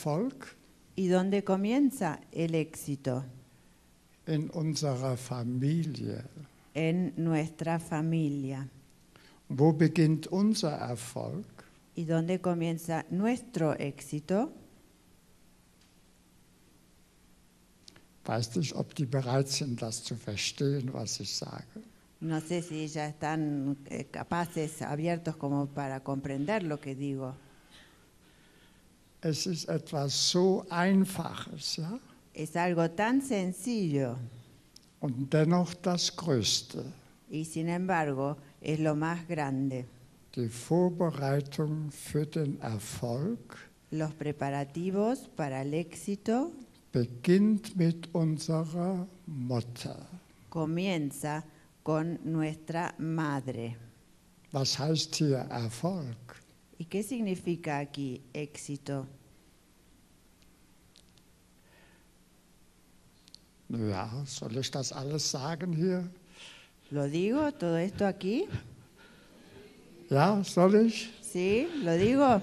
Erfolg? ¿Y dónde comienza el éxito? In unserer Familie. En nuestra familia. Wo beginnt unser Erfolg? ¿Y dónde comienza nuestro éxito? Weiß nicht, ob die bereit sind, das zu verstehen, was ich sage. No sé si ya están capaces, abiertos como para comprender lo que digo. Es ist etwas so Einfaches, ja? Es algo tan sencillo Und dennoch das Größte. y sin embargo es lo más grande. Die Vorbereitung für den Erfolg Los preparativos para el éxito beginnt mit unserer Mutter. comienza con nuestra madre. Was heißt hier Erfolg? ¿Y qué significa aquí éxito? Ja, soll ich das alles sagen hier? ¿Lo digo todo esto aquí? Ja, soll ich? ¿Sí? ¿Lo digo?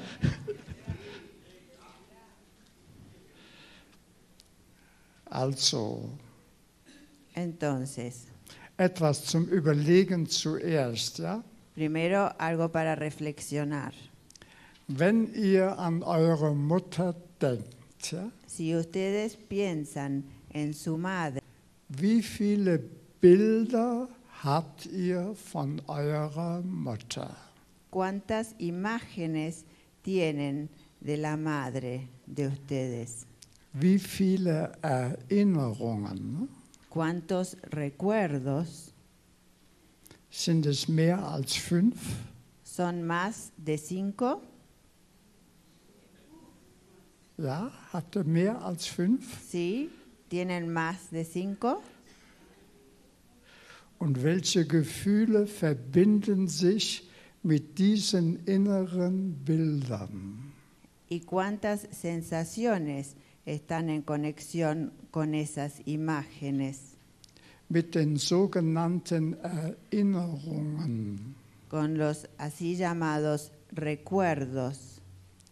Also, Entonces, etwas zum Überlegen zuerst, ja? primero algo para reflexionar. Wenn ihr an eure Mutter denkt, ja? Si ustedes piensan en su madre, Wie viele Bilder habt ihr von eurer Mutter? ¿cuántas imágenes tienen de la madre de ustedes? Wie viele Erinnerungen? ¿Cuántos recuerdos? Sind es mehr als 5? ¿Son más de 5? Ja, habt ihr mehr als 5? ¿Sí? ¿Tienen más de 5? Und welche Gefühle verbinden sich mit diesen inneren Bildern? ¿Y cuántas sensaciones están en conexión con esas imágenes? Mit den sogenannten Erinnerungen. Con los así llamados recuerdos.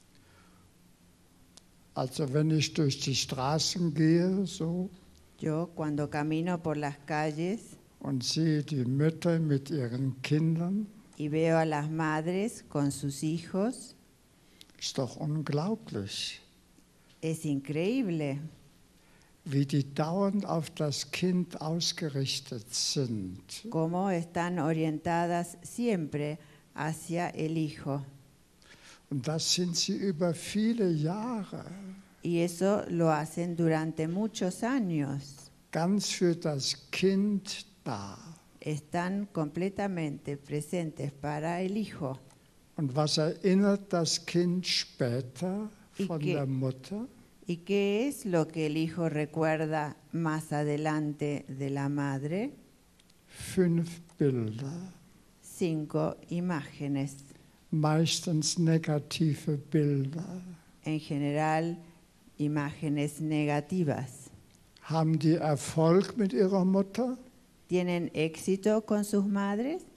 Also wenn ich durch die Straßen gehe so Yo cuando camino por las calles und sehe die Mütter mit ihren Kindern, y veo a las madres con sus hijos, ist doch unglaublich, es increíble wie die dauernd auf das Kind ausgerichtet sind. cómo están orientadas siempre hacia el hijo. Und das sind sie über viele Jahre, Y eso lo hacen durante muchos años. ganz für das Kind da. Están completamente presentes para el hijo. Und was erinnert das Kind später von der Mutter? ¿Y qué es lo que el hijo recuerda más adelante de la madre? 5 Bilder, 5 imágenes. meistens negative Bilder. En general, imágenes negativas. Haben die Erfolg mit ihrer Mutter? ¿Tienen éxito con sus madres?